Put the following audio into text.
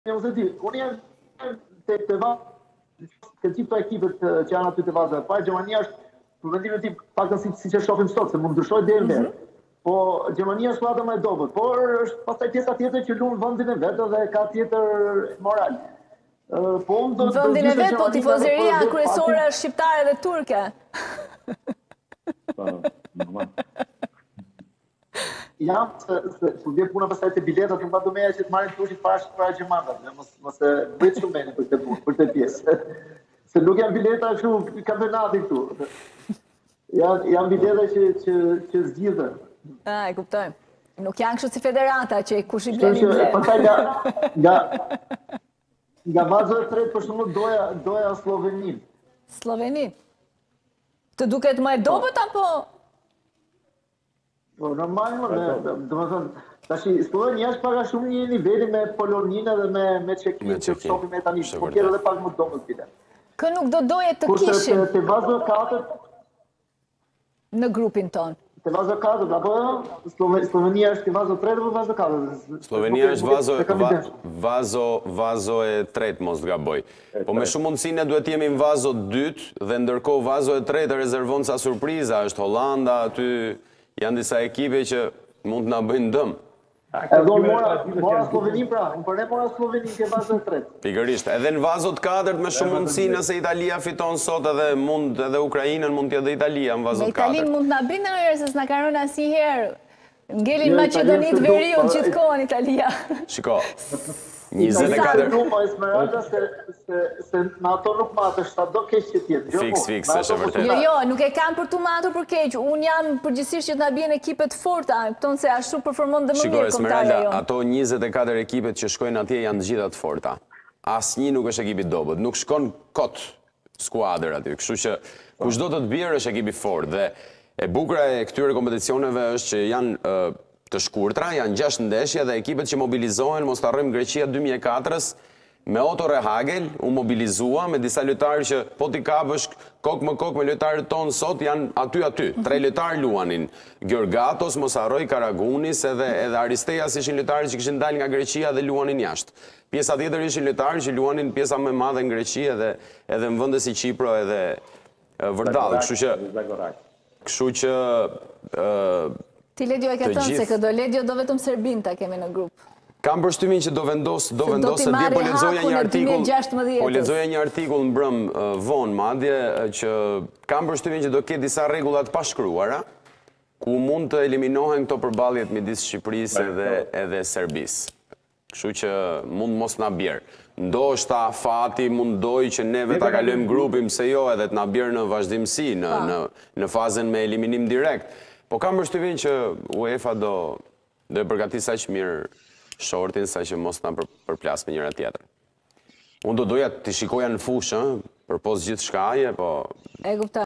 Unë jam të këtë tip të ekipet që janë aty të vaza e parë, Gjermania është, për vendimin tim, paktën si që shohim sot, se mund ndryshoj deri në verë. Po Gjermania është skuadra më e dobët, por është pastaj pjesa tjetër që luan vendin e vet dhe ka tjetër moral. Vendin e vet, po tifozëria kryesore është shqiptare dhe turke. Jam, se vjen puna pastaj te biletat, nuk do meja që të marrin tushit para gjermanëve, mos e bëj shumë mendje për këtë punë, për këtë pjesë. Se nuk janë bileta kështu i kampionati këtu. Janë bileta që zgjidhen. E kuptoj. Nuk janë kështu si federata që kush i blen i blen. Pastaj nga vaza e tretë për shembull doja Sloveninë. Sloveninë. Të duket më e dobët apo? Po, normal, domethënë, tash Slovenia është pak a shumë një niveli me Poloninë dhe me Çekinë, që shohim me tani, por tjetër edhe pak më dobët bile. Kë nuk do doje të kishin te vaza 4 në grupin ton. Te vaza 4, apo Slovenia është te vaza 3 apo vaza 4? Slovenia është vazo e 3, mos gaboj. Po me shumë mundësi ne duhet jemi në vazo 2 dhe ndërkohë vazo e 3 rezervon sa surpriza, është Holanda, aty janë disa ekipe që mund të na bëjnë dëm. Edhe mora Sloveninë pra, por ne mora Sloveninë ke vazën e tretë. Pikërisht, edhe në vazot 4 me shumë mundësi nëse Italia fiton sot edhe Ukrainën mund t'jetë dhe Italia në vazot 4. Me Italinë mund t'na bindë në njerë se s'na ka rënë asnjëherë. Ngelin Maqedonitë Veriut gjithkohën Italia. Shiko, 24... Se me ato nuk matër, sa do keq që tjetë. Fiks, është e vërtet. Jo, nuk e kam për tu matur për keq. Unë jam përgjithsisht që t'na bjen ekipet forta, këton se ashtu performon dhe më mirë kombëtarja Esmeralda, jo. ato 24 ekipet që shkojnë atje janë gjitha të forta. Asnjë nuk është ekipi dobët, nuk shkon kot skuadër aty, kështu që kushdo të bjerë është ekipi fort dhe e bukura e këtyre kompeticioneve është që janë të shkurtra, janë 6 ndeshje dhe ekipet që mobilizohen, mos të harrojmë Greqia 2004-s, me Otto Rehagel u mobilizua me disa lojtarë që po t'i kapësh kokë më kokë me lojtarët tonë sot janë aty. 3 lojtarë luanin. Gjorgatos, mos harroj Karagunis edhe Aristeas ishin lojtarë që kishin dalë nga Greqia dhe luanin jashtë. Pjesa tjetër ishin lojtarë që luanin pjesa më madhe në Greqi edhe në vende si Qipro edhe Vërdallë. Kështu që Ti Ledio e ke thënë se këdo Ledio do vetëm Serbin ta kemi në grup. Kam përshtymin që do vendosë dje, po lexoja një artikull në brëm vonë madje, që kam përshtymin që do ketë disa rregullat pa shkruara, ku mund të eliminohen këto përballjet midis Shqipërisë edhe Serbisë. Kështu që mund mos na bjerë. Ndoshta fati mundoj që neve ta kalojmë grupin, pse jo, edhe të na bjerë në vazhdimsi, në fazën me eliminim direkt. Po kam përshtymin që UEFA do e përgatis sa që mirë shortin, sa që mos na përplas me njëra tjetër. Unë do doja të shikoja në fushë, për pos gjithë shkaje, po...